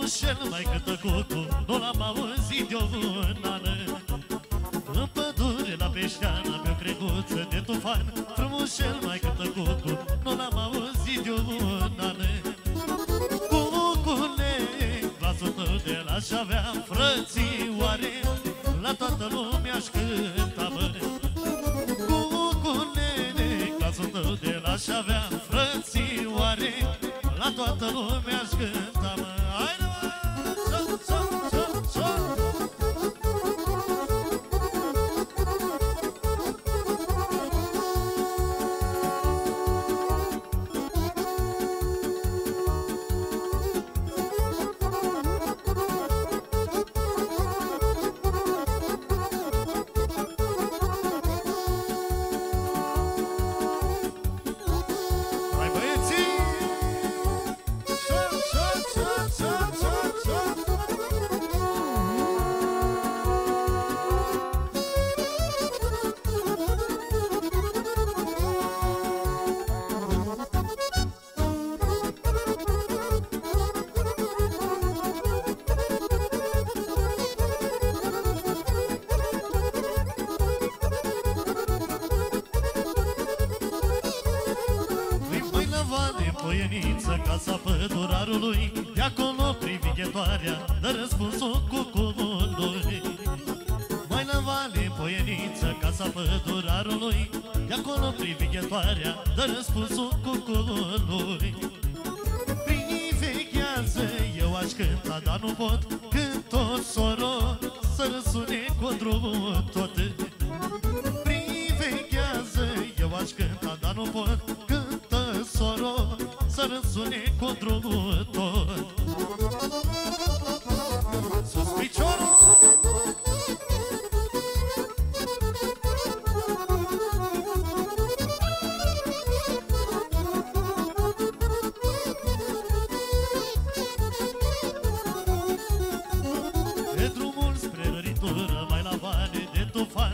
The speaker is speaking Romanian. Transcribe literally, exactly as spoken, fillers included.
Frumușel mai cântă cucu, nu l-am auzit eu un an. În pădure la Peșteana, pe o creguță de tufan, frumușel mai cântă cucu, nu l-am auzit eu un an. Cucule, glasul tău de l-aș avea, frățioare, la toată lumea-aș cânta, mă. Cucule, glasul tău de l-aș avea, frățioare, la toată lumea-aș cânta, mă. Haide, mă! Să, să, să, să! Poieniță, casa pădurarului, de acolo privighetoarea dă răspunsul cucului. Mai la vale, poieniță, casa pădurarului, de acolo privighetoarea dă răspunsul cucului. Priveghează, eu aș cânta, dar nu pot, când tot soro să răsune codrul tot. Priveghează, eu aș cânta, dar nu pot, cântă soro să răsune cu drumul tot. Sus piciorul! De drumul spre răritură, mai la vale de tufan,